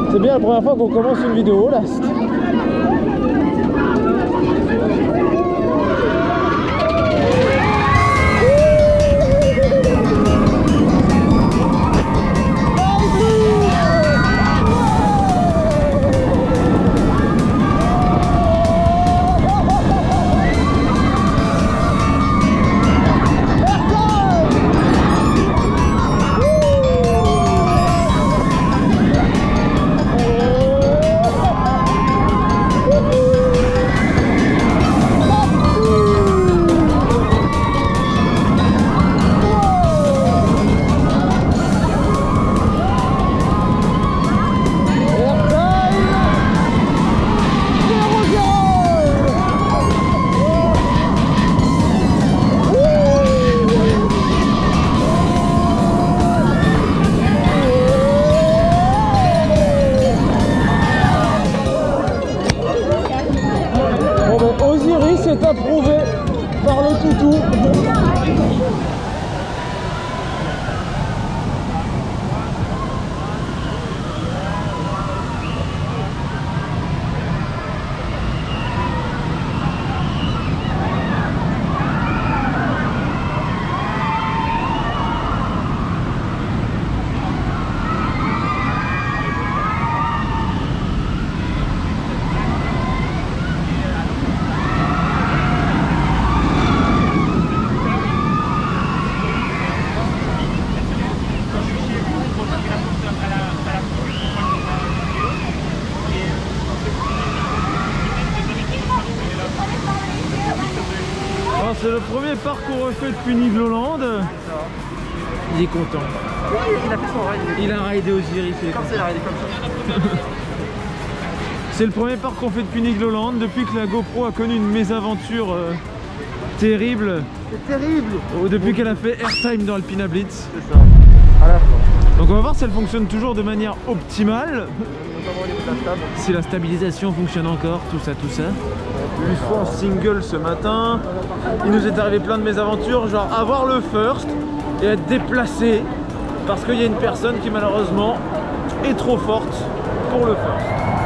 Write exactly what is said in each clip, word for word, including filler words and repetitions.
C'est bien la première fois qu'on commence une vidéo là. C'est approuvé par le toutou. C'est le premier parcours refait depuis Nigloland. Il est content. Oui, il a fait son ride. Il a raidé Osiris. Comme ça, il a raidé comme ça. C'est le premier parcours qu'on fait depuis Nigloland, depuis que la GoPro a connu une mésaventure euh, terrible. C'est terrible. Oh, depuis qu'elle a fait airtime dans Alpina Blitz. C'est ça, à la fin. Donc on va voir si elle fonctionne toujours de manière optimale. Notamment au niveau de la stable. Si la stabilisation fonctionne encore, tout ça, tout ça. Une fois en single ce matin, il nous est arrivé plein de mésaventures, genre avoir le first et être déplacé parce qu'il y a une personne qui malheureusement est trop forte pour le first.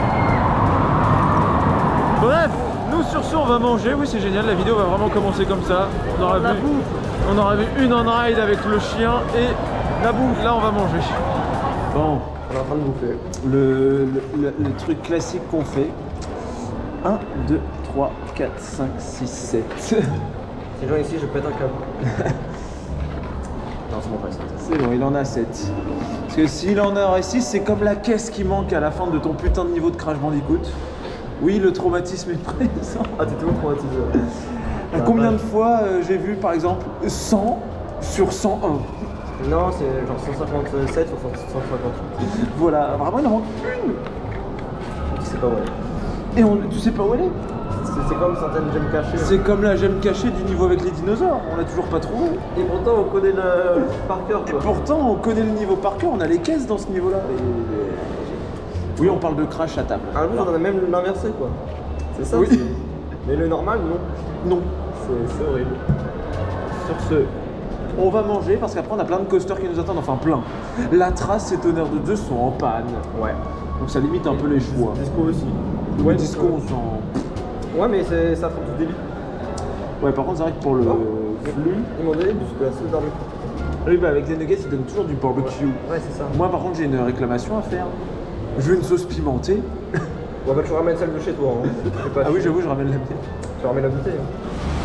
Bref, nous sur ce on va manger, oui c'est génial, la vidéo va vraiment commencer comme ça. On aura, vu, on aura vu une on ride avec le chien et la bouffe, là on va manger. Bon, on est en train de bouffer. Le, le, le, le truc classique qu'on fait. un, deux, trois, quatre, cinq, six, sept. Si je viens ici, je pète un câble. Non, c'est bon, pas sept. C'est bon, il en a sept. Parce que s'il en a six, c'est comme la caisse qui manque à la fin de ton putain de niveau de Crash Bandicoot. Oui, le traumatisme est présent. Ah, t'es toujours traumatisé. Ah, combien de fois euh, j'ai vu par exemple cent sur cent un? Non, c'est genre cent cinquante-sept ou cent cinquante-huit. Voilà, vraiment il en manque une. Tu sais pas où elle est. Et on, tu sais pas où elle est? C'est comme certaines gemmes cachées. C'est comme la gemme cachée du niveau avec les dinosaures, on l'a toujours pas trouvé. Et pourtant on connaît le par cœur. Et pourtant on connaît le niveau par cœur, on a les caisses dans ce niveau-là. Oui, on parle de crash à table. Ah oui, on a même l'inversé quoi. C'est ça. Oui. Mais le normal, non. Non. C'est horrible. Sur ce, on va manger parce qu'après on a plein de coasters qui nous attendent, enfin plein. La Trace et Tonnerre de deux sont en panne. Ouais. Donc ça limite un peu les choix. Disco aussi. Ouais, Disco on s'en... Ouais, mais ça prend du débit. Ouais, par contre c'est vrai que pour le oh. flux... Ils m'ont donné de la sauce barbecue. Oui, bah avec les nuggets ils donnent toujours du barbecue. Ouais, ouais c'est ça. Moi par contre j'ai une réclamation à faire. Je veux une sauce pimentée. Ouais, bah tu ramènes celle de chez toi. Hein. Ah oui, j'avoue, je ramène la mienne. Tu ramènes la bouteille. Hein.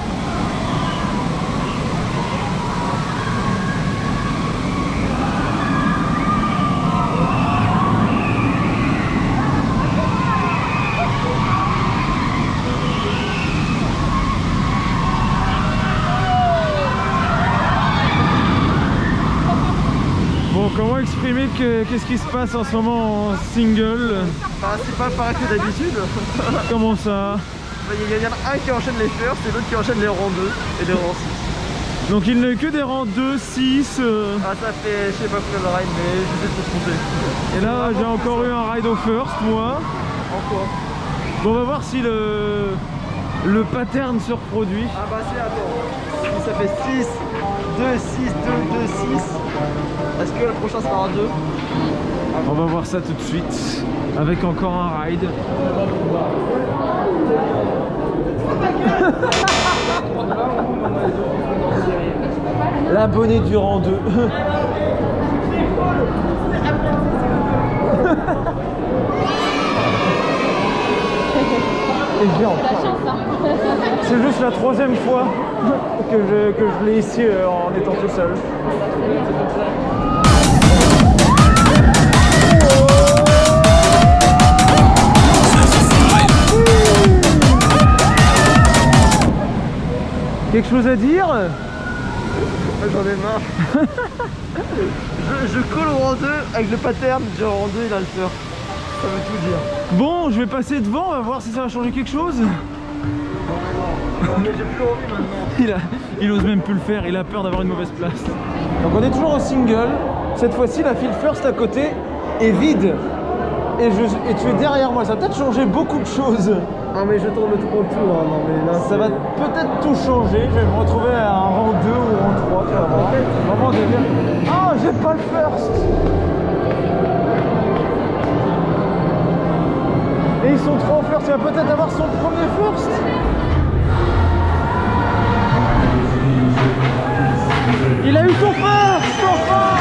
Comment exprimer qu'est-ce qui se passe en ce moment en single? Bah, c'est pas pareil que d'habitude. Comment ça? Il y en a un qui enchaîne les firsts et l'autre qui enchaîne les rangs deux et les rangs six. Donc il n'y a que des rangs deux, six. Euh... Ah, ça fait je sais pas combien de rides, mais je sais tout compter. Et là, j'ai encore eu un ride au first, moi. En quoi? Bon, on va voir si le, le pattern se reproduit. Ah, bah, c'est attends. Si ça fait six, deux, six, deux, deux, six. Est-ce que le prochain sera un deux? On va voir ça tout de suite avec encore un ride. L'abonné du rang deux. C'est juste la troisième fois que je, que je l'ai ici euh, en étant tout seul. Quelque chose à dire? J'en ai marre. je, je colle au rang deux avec le pattern du rang deux et l'alter. Ça veut tout dire. Bon, je vais passer devant, on va voir si ça va changer quelque chose. Mais j'ai plus envie maintenant. Il, a, il ose même plus le faire, il a peur d'avoir une mauvaise place. Donc on est toujours au single. Cette fois-ci, la file first à côté est vide. Et, je, et tu es derrière moi, ça va peut-être changer beaucoup de choses. Ah mais je tourne le tout tour, hein. Non mais là ça va peut-être tout changer. Je vais me retrouver à un rang deux ou rang trois. Tu vas voir. Vraiment délire. Ah, j'ai pas le first. Et ils sont trop en first, il va peut-être avoir son premier first. Il a eu son first, enfin.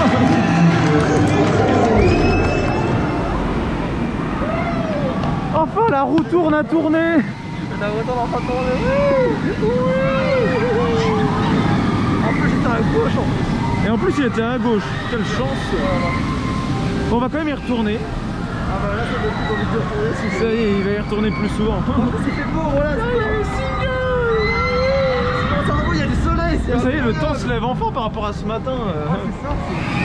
Enfin, la roue tourne à tourner. La roue tourne enfin tourner. Oui, oui. En plus j'étais à gauche en plus. Et en plus il était à gauche. Quelle chance. Voilà. Bon, on va quand même y retourner. Ah bah là ça donne plus envie de retourner. Si ça y est, il va y retourner plus souvent. C'est fait beau, voilà. Ah, il y a le single. C'est pas il y a du soleil. Ça y est, le temps se lève enfin par rapport à ce matin. Ah, c'est ça, c'est...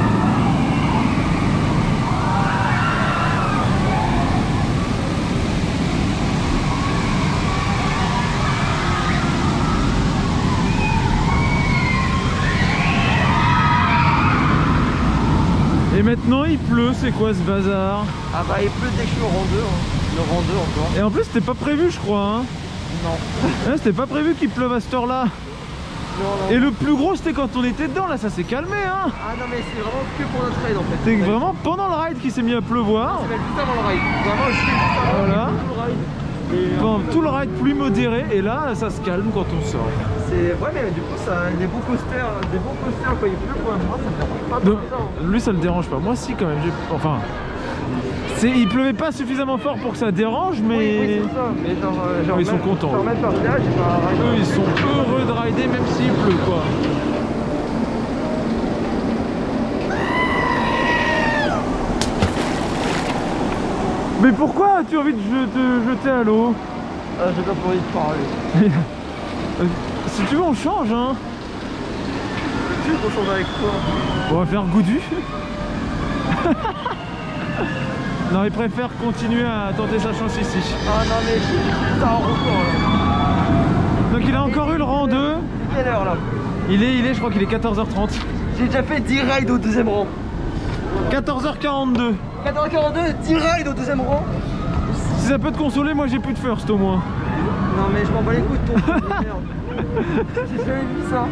Et maintenant il pleut, c'est quoi ce bazar? Ah bah il pleut dès que je suis au rang deux, hein. Le rang deux encore. Et en plus c'était pas prévu je crois hein. Non. Ouais, c'était pas prévu qu'il pleuve à cette heure là. Et le plus gros c'était quand on était dedans, là ça s'est calmé hein. Ah non mais c'est vraiment que pour notre ride en fait. C'est vraiment pendant le ride qu'il s'est mis à pleuvoir. C'est même juste avant le ride. Vraiment je suis juste avant voilà. tout le ride. Et pendant tout le ride plus modéré et là ça se calme quand on sort. C'est ouais mais du coup ça des beaux coasters, des beaux coasters quand il pleut quoi. Moi ça me dérange pas. Donc, lui ça le dérange pas, moi si quand même. Enfin, il pleuvait pas suffisamment fort pour que ça dérange mais... Oui, oui c'est ça. Mais genre, genre ils sont contents. Genre même par là, j'ai pas eux ils sont heureux de rider même s'il pleut quoi. Mais pourquoi as-tu envie de te jeter à l'eau? Ah, j'ai pas envie de parler. Si tu veux on change hein. Tu veux qu'on change avec toi? On va faire Goudu. Non il préfère continuer à tenter sa chance ici. Ah non mais c'est un record là. Donc il a encore eu le rang deux. Quelle heure là? Il est, il est, je crois qu'il est quatorze heures trente. J'ai déjà fait dix rides au deuxième rang. quatorze heures quarante-deux. quatorze heures quarante-deux, dix rides au deuxième rang. Si ça peut te consoler, moi j'ai plus de first au moins. Non mais je m'en bats les couilles de ton truc de merde. J'ai jamais vu ça.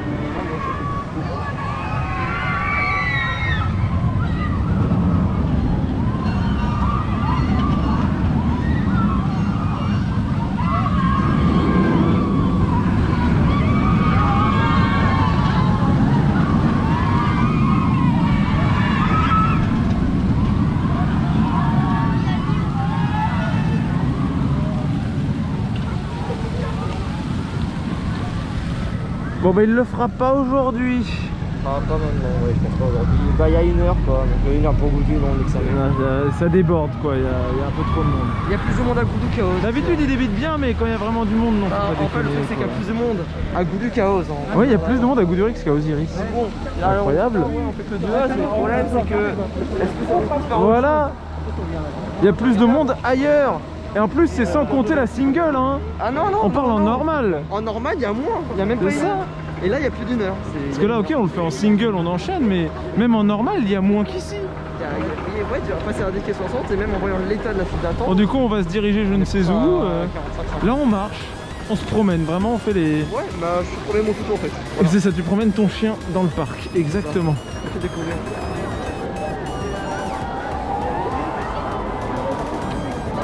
Bon bah il le fera pas aujourd'hui. Ah pas maintenant, ouais je pense pas aujourd'hui. Bah il y a une heure quoi, donc une heure pour Goudu, non on est que ça. Ah, ça déborde quoi, il y, a, il y a un peu trop de monde. Il y a plus de monde à Goudu qu'à Oz. D'habitude il débite bien mais quand il y a vraiment du monde non. Ah, en fait le truc c'est qu'il y a plus de monde à Goudu qu'à Oz. Hein. Ouais il y a plus de monde à Goudurix qu'à Osiris. Bon, incroyable. On, on fait que deux, le problème c'est que... Est-ce que ça va faire voilà. Il y a plus de monde ailleurs. Et en plus c'est sans compter la single hein. Ah non non. On parle non, en non. normal. En normal il y a moins, il y a même pas une ça. heure. Et là il y a plus d'une heure. Parce que là ok on le fait en single, on enchaîne, mais même en normal il y a moins qu'ici. Ouais, tu vas passer à D K soixante et même en voyant l'état de la file d'attente. Bon du coup on va se diriger je ne sais où. Euh, là on marche, on se promène, vraiment on fait les... Ouais bah je promène mon toutou en fait. Voilà. C'est ça, tu promènes ton chien dans le parc, exactement. Je fais découvrir.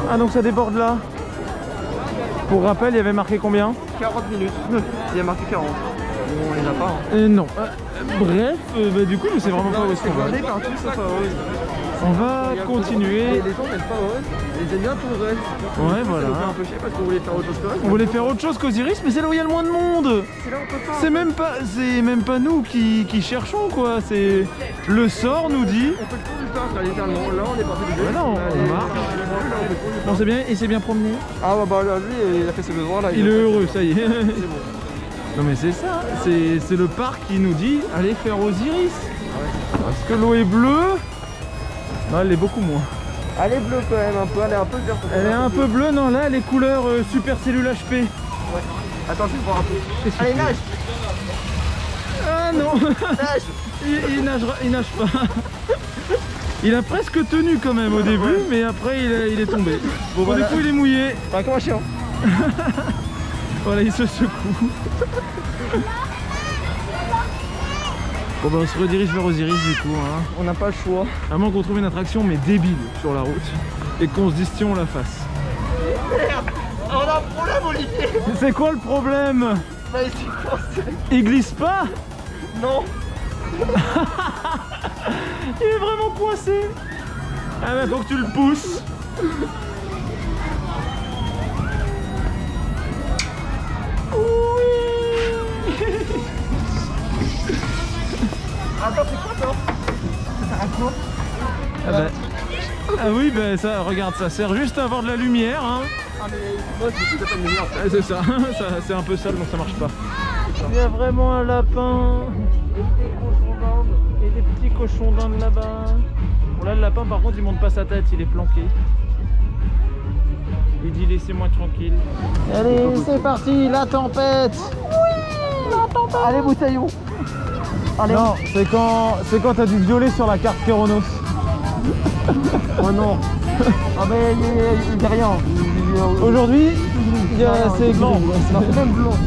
Ah donc ça déborde là. Pour rappel, il y avait marqué combien? quarante minutes. Il y a marqué quarante. Bon, on les a pas. Hein. Euh, non. Euh, bref, euh, bah, du coup, je sais vraiment pas où est-ce qu'on va. Partout, sauf à Oz. On va continuer. Et les gens n'aiment pas Oz. Ils aiment bien tout Oz. Ouais, voilà. Ça nous fait un peu chier parce qu'on voulait faire autre chose qu'Oz. On voulait faire autre chose qu'Osiris, mais c'est là où il y a le moins de monde. C'est là où on peut pas. C'est même pas, c'est même pas nous qui, qui cherchons quoi. C'est le sort nous dit. On fait le tour du parc là, littéralement. Là, on est parti du jeu. Voilà, on, on marche. On s'est bien, il s'est bien promené. Ah bah, bah là, lui, il a fait ses besoins là. Il est heureux, ça y est. C'est bon. Non mais c'est ça, c'est le parc qui nous dit allez faire Osiris. Parce que l'eau est bleue. Non, elle est beaucoup moins. Elle est bleue quand même un peu, elle est un peu verte. Elle est un peu bleue, non là elle est couleur euh, super cellule H P. Ouais. Attends, je vais voir un peu. Allez, nage. Ah non. Nage. il, il, nagera, il nage pas. Il a presque tenu quand même au début, mais après il, a, il est tombé. Bon, voilà. Du coup il est mouillé. Enfin, comme un chien. Voilà, il se secoue. Bon bah on se redirige vers Osiris du coup hein. On n'a pas le choix. À moins qu'on trouve une attraction mais débile sur la route et qu'on se dise tiens on la fasse. Merde. On a un problème Olivier. C'est quoi le problème? Bah il s'est coincé. Il glisse pas? Non. Il est vraiment coincé. Ah bah faut que tu le pousses. Attends, c'est quoi ça? Ça sert à quoi? Ah bah... Ah oui bah ça, regarde, ça sert juste à avoir de la lumière hein. Ah mais moi je suis pas de lumière en fait. Ah, c'est ça, ça c'est un peu sale donc ça marche pas. Il y a vraiment un lapin et des cochons d'Inde et des petits cochons d'Inde là-bas. Bon là le lapin par contre il monte pas sa tête, il est planqué. Il dit laissez-moi tranquille. Allez c'est parti, la tempête. Oui, la tempête. Allez Moutaillon. Allez. Non, c'est quand c'est quand t'as du violet sur la carte Kéronos. Oh non. Ah mais il n'y a rien. Aujourd'hui, c'est blanc. Non, c'est même blanc.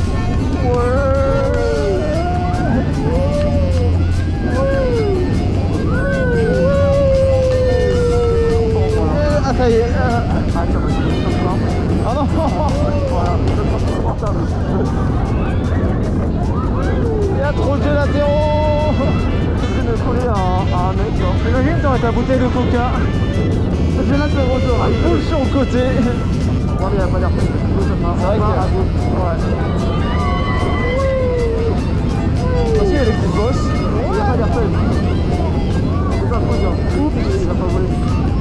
Ah ça y est. Ah tiens, ah non. Voilà, il y a trop de gélatéraux. Je vais me coller à, à un mec là. Imagine t'aurais ta bouteille de coca. Je vais là sur le retour. Il bouge sur le côté. Regardez, il n'y a pas d'air frais. C'est vrai qu'il y a... à gauche. Ouais. Aussi il y a les petites bosses. Il n'y a pas d'air frais. C'est pas faux, hein. Oups, il va pas voler.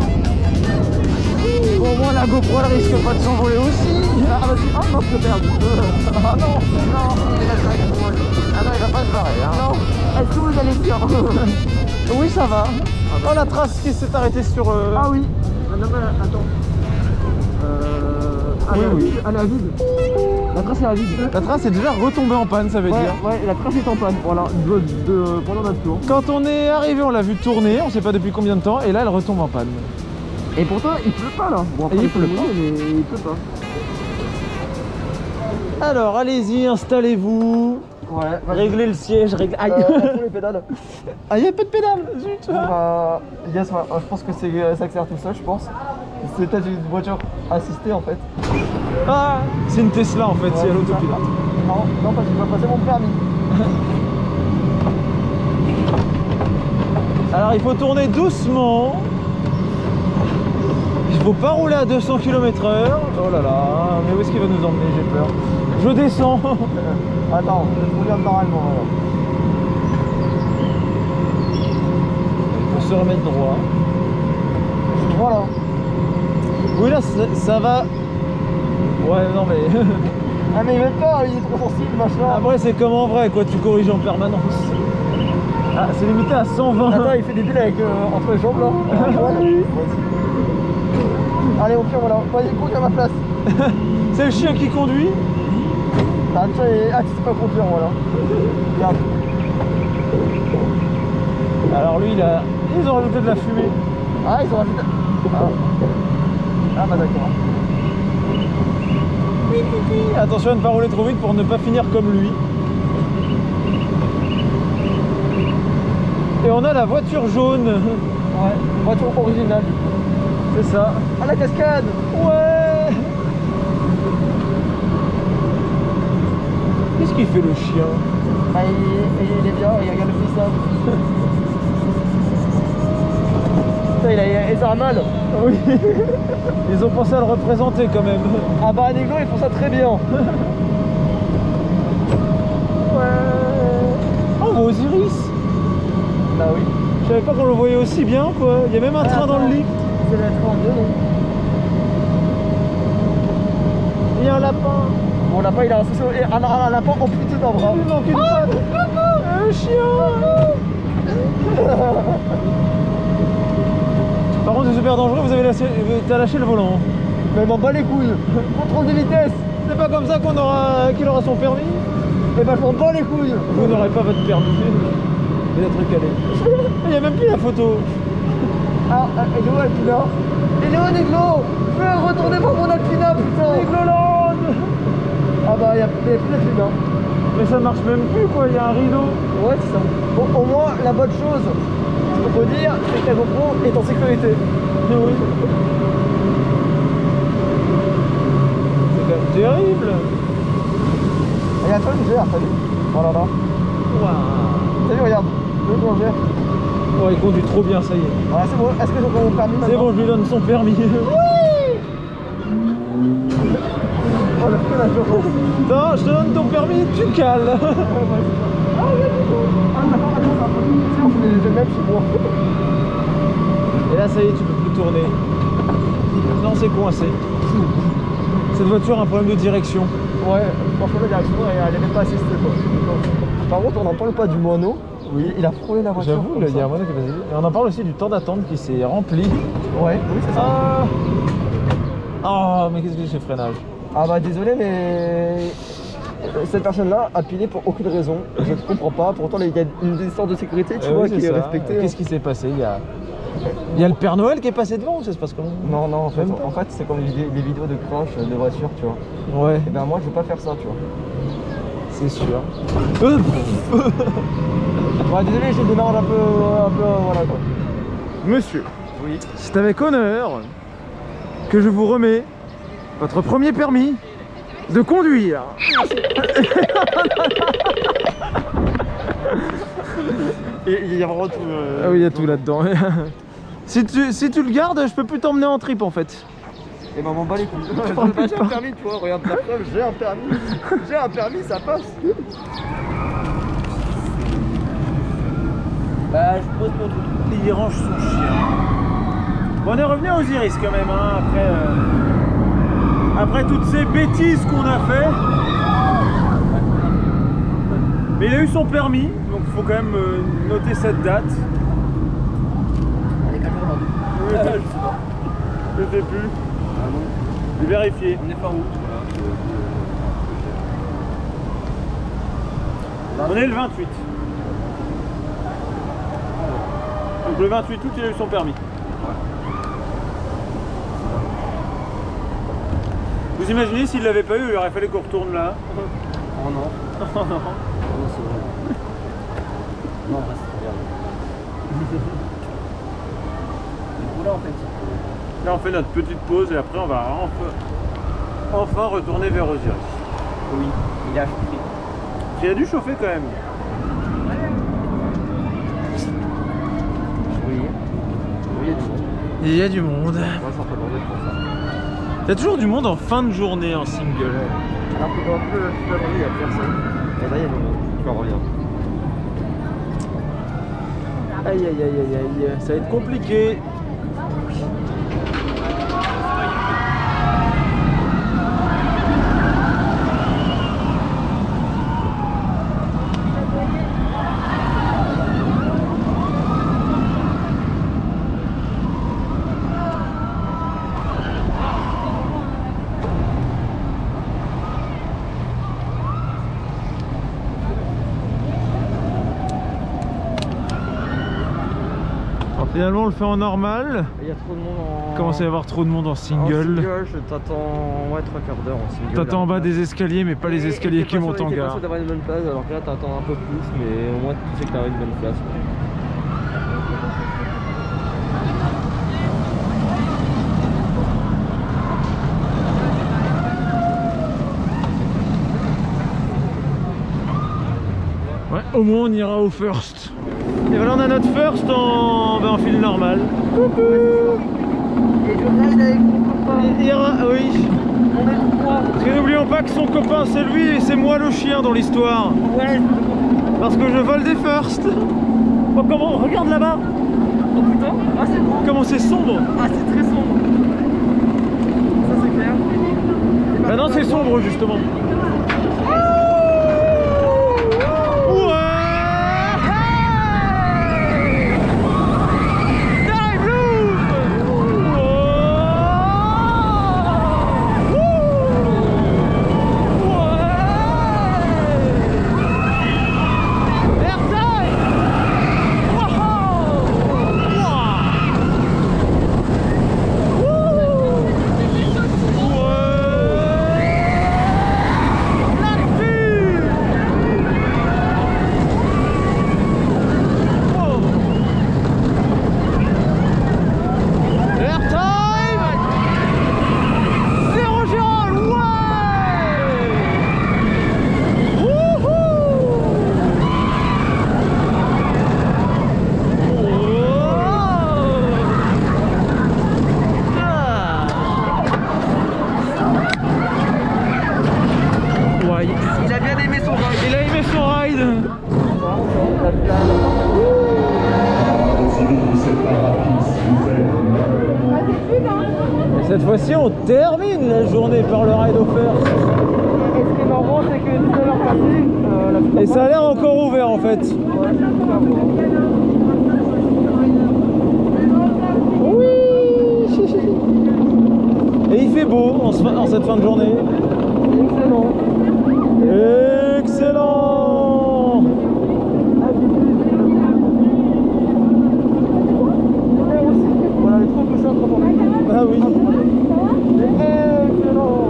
Bon, au moins la GoPro elle risque pas de s'envoler aussi. Ah, vas-y. Ah non, je peux perdre. Ah non, non. Ah non, il va pas se barrer. Hein. Non. Est-ce que vous allez bien? Oui, ça va. Oh, la trace qui s'est arrêtée sur... Euh... Ah oui. Non, mais attends. Euh... Oui, elle oui. Elle est à vide. La trace est à vide. La trace est déjà retombée en panne, ça veut Ouais, dire. ouais, la trace est en panne. Voilà, de, de, pendant notre tour. Quand on est arrivé, on l'a vu tourner, on sait pas depuis combien de temps, et là elle retombe en panne. Et pourtant, il pleut pas là. Bon, après, Et il il pleut pleut, pas. mais il pleut pas. Alors allez-y, installez-vous. Ouais, vas-y. Réglez le siège, réglez... Aïe. Euh, pour les pédales. Ah, il n'y a pas de pédale, zut. Bah, yes, ouais, je pense que c'est ça accélère tout seul, je pense. C'est peut-être une voiture assistée en fait. Ah, c'est une Tesla en fait, Ouais, c'est à c'est l'autopilote. ça. Non, non, parce que je vais passer mon permis. Alors il faut tourner doucement. Il faut pas rouler à deux cents kilomètres heure. Oh là là, mais où est-ce qu'il va nous emmener? J'ai peur. Je descends. Attends, je regarde normalement alors. Il faut se remettre droit. Voilà. Oui là ça, ça va. Ouais non mais... Ah mais il veut pas, il est trop sensible machin. Après c'est comme en vrai quoi, tu corriges en permanence. Ah c'est limité à cent vingt. Attends, il fait des bulles avec euh, entre les jambes là. Ouais. Allez, au pire, voilà. Vas-y, conduis à ma place. C'est le chien qui conduit. Ah, tu sais, ah, tu sais pas conduire, voilà. Regarde. Alors lui il a... Ils ont rajouté de la fumée. Ah, ils ont rajouté. Ah, ah bah d'accord. Attention à ne pas rouler trop vite pour ne pas finir comme lui. Et on a la voiture jaune. Ouais, voiture originale. C'est ça. À la cascade. Ouais. Qu'est-ce qu'il fait le chien? Bah, il, il est bien, il regarde le fils. Putain, il a, il a mal. Oui. Ils ont pensé à le représenter quand même. Ah bah à Néglo, ils font ça très bien. Ouais. Oh, on va aux Iris. Bah oui. Je savais pas qu'on le voyait aussi bien quoi. Il y a même un Ah, train attends. dans le lift. C'est le train en deux, non? Il y a un lapin. Bon, lapin, il a un, un, un, un lapin amputé d'un bras. Il manque une patte. Un chien. Par contre, c'est super dangereux, vous avez lâché, t'as lâché le volant. Mais il m'en bat les couilles. Contrôle de vitesse. C'est pas comme ça qu'on aura, qu'il aura son permis. Et bah, je m'en bats les couilles. Vous n'aurez pas votre permis. Il y a truc calé. Il n'y a même plus la photo. Ah, et où Alpina? Il est où Néglo? Fais retourner voir mon Alpina, putain. Négloland. Ah bah, il n'y a, a plus d'Alpina. Mais ça marche même plus quoi, il y a un rideau. Ouais, c'est ça. Bon, au moins, la bonne chose, ce qu'on peut dire, c'est que la GoPro est en sécurité. Mais oui. C'est quand même terrible. Et à toi, une gère, t'as vu? Oh là là. Waouh. T'as vu, regarde. Le grand gère. Oh, il conduit trop bien, ça y est. Voilà, c'est bon. Est-ce que j'ai encore mon permis maintenant? C'est bon, je lui donne son permis. Oui. Oh, le feu, la journée. Non, je te donne ton permis, tu cales. Ah, ouais, du coup. Ah, d'accord, attends, c'est un peu. Tu sais, on fait les mêmes chez moi. Et là, ça y est, tu peux plus tourner. Non, c'est coincé. Cette voiture a un problème de direction. Ouais, franchement, la direction, elle n'est même pas assistée, quoi. Par contre, on n'en parle pas du moineau. Oui, il a frôlé la voiture. J'avoue, il y a un moineau qui est passé. Et on en parle aussi du temps d'attente qui s'est rempli. Ouais, oui, c'est ça. Ah, oh, mais qu'est-ce que c'est freinage? Ah bah désolé, mais cette personne-là a pilé pour aucune raison. Je ne comprends pas. Pourtant, il y a une distance de sécurité, tu Euh, vois, oui, qui c'est est ça. respectée. Qu'est-ce qui s'est passé? Il y a... il y a le Père Noël qui est passé devant ou ça se passe comment? Non, non, en fait, Même pas. en fait c'est comme les, les vidéos de crash de voiture, tu vois. Ouais, Et ben moi, je veux pas faire ça, tu vois. c'est sûr. Euh, Ouais, désolé, je démarre un peu, un peu, voilà quoi. Monsieur, Oui. c'est avec honneur que je vous remets votre premier permis de conduire. Et il y a vraiment tout. Euh, Ah oui, il y a tout là-dedans. Si tu, si tu le gardes, je peux plus t'emmener en trip en fait. Et ben m'en bats les couilles. Je prends plus J'ai pas. un permis, tu vois, regarde la preuve, j'ai un permis. J'ai un permis, ça passe. Bah, je pose mon truc. Il range son chien. Bon, on est revenu aux Iris quand même, hein, après, euh, après toutes ces bêtises qu'on a fait. Mais il a eu son permis, donc il faut quand même euh, noter cette date. On est quatre heures aujourd'hui. Oui, Je sais pas. je sais plus. Ah bon? Je vais vérifier. On est fin août, voilà. On est le vingt-huit. Donc le vingt-huit août, il a eu son permis. Vous imaginez s'il l'avait pas eu, il aurait fallu qu'on retourne là. Oh non. Oh non. Oh non, c'est vrai. Non, reste, regarde. Du coup, là, en fait, Là on fait notre petite pause et après on va enfin, enfin retourner vers Osiris. oui, il a chauffé. Il y a dû chauffer quand même. Oui. Oui, il y a du monde. Il y a du monde. Moi, je suis en train de demander pour ça. Il y a toujours du monde en fin de journée en single. Alors que dans tout le monde, il n'y a personne. Et là, il y a du monde. Encore rien. Aïe aïe aïe aïe aïe, ça va être compliqué. Finalement on le fait en normal. Il y a trop de monde en... Il commence à y avoir trop de monde en En single. single, je t'attends ouais, trois quarts d'heure en single. T'attends en bas là. des escaliers mais pas les Et- escaliers et qui t'es pas montent sûr- en et t'es pas gare. sûr d'avoir une bonne place, alors que là t'attends un peu plus, mais au moins tu sais que t'as une bonne place. Au moins on ira au first. Et voilà, on a notre first en, ben, en file normale. Coucou. Et je ride avec mon copain. Il ira, oui. On est trois. Parce que n'oublions pas que son copain c'est lui et c'est moi le chien dans l'histoire. Ouais. Parce que je vole des firsts. Oh, comment, regarde là-bas. Oh putain. Ah c'est bon. Comment c'est sombre. Ah c'est très sombre. Ça c'est clair. Bah non, c'est sombre justement. Il a bien aimé son ride. Il a aimé son ride. Et cette fois-ci, on termine la journée par le ride au first. Et ce qui est marrant, c'est que dix-neuf heures passées, euh, la Et ça a l'air encore ouvert en fait. Oui. Et il fait beau en, ce, en cette fin de journée. excellent. Excellent. Voilà les trucs que je suis en train de faire. Ah oui. Excellent.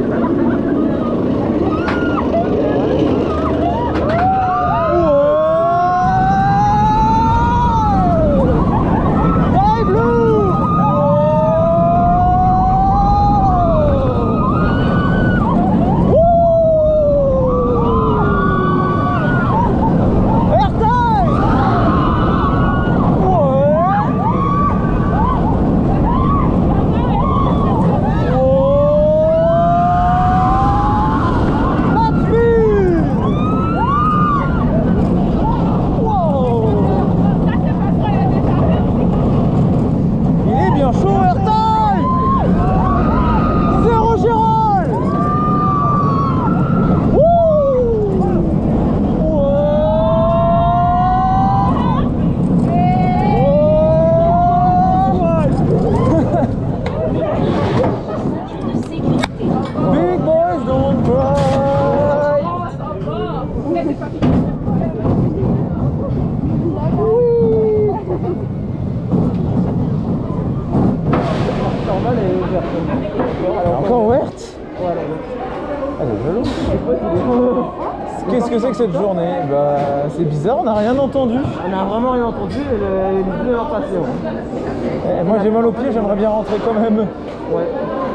Encore ouverte. Voilà. Ah, c'est jaloux. Qu'est-ce que c'est que cette journée? Bah, c'est bizarre, on n'a rien entendu. On a vraiment rien entendu et le, les deux heures passées. Ouais. Eh, moi j'ai mal aux pieds, j'aimerais bien rentrer quand même. Ouais.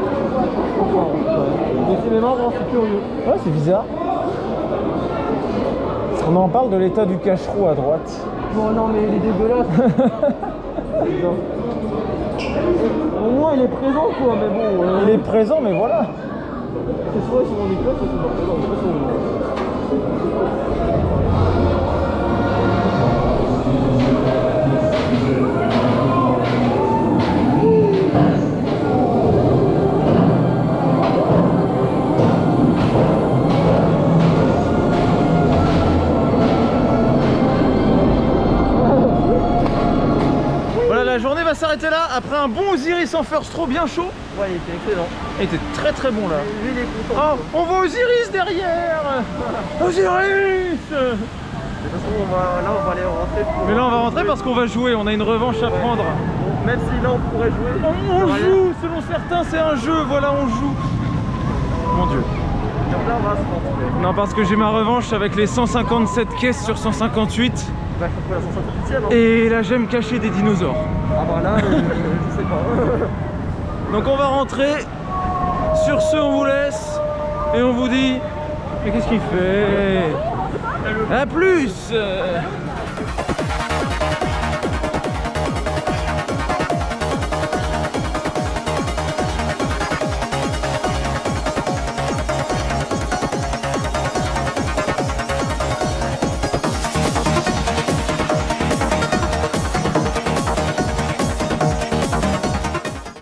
Décidément, c'est curieux. Ouais, c'est bizarre. On en parle de l'état du cachereau à droite. Bon, non, mais il est dégueulasse. Au moins, il est présent, quoi, mais bon. Euh... Il est présent, mais voilà. C'est soit sur mon éclat, soit sur mon présent. Je sais pas si on... La journée va s'arrêter là après un bon Osiris en first throw bien chaud. Ouais, il était excellent. Il était très très bon là. Lui, il est content. Oh, on voit Osiris derrière. Osiris. De toute façon, on va, là, on va aller rentrer. Pour Mais là, on va rentrer parce qu'on va jouer. On a une revanche à ouais. prendre. Bon, même si là, on pourrait jouer. On, on joue, selon certains, c'est un jeu. Voilà, on joue. Mon Dieu. Donc là, on va se rentrer. Non, parce que j'ai ma revanche avec les cent cinquante-sept caisses sur cent cinquante-huit. Bah, il faut trouver la cent cinquante-huitième. Hein. Et là, j'aime cacher des dinosaures. Ah bah là, euh, je sais pas. Donc on va rentrer. Sur ce, on vous laisse. Et on vous dit... Mais qu'est-ce qu'il fait? A plus.